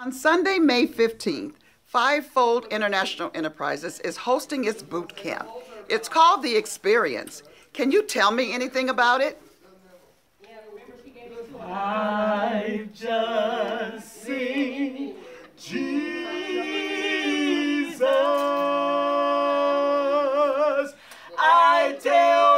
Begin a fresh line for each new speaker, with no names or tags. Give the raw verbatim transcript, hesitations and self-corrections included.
On Sunday, May fifteenth, Fivefold International Enterprises is hosting its boot camp. It's called The Experience. Can you tell me anything about it?
I just sing Jesus. I tell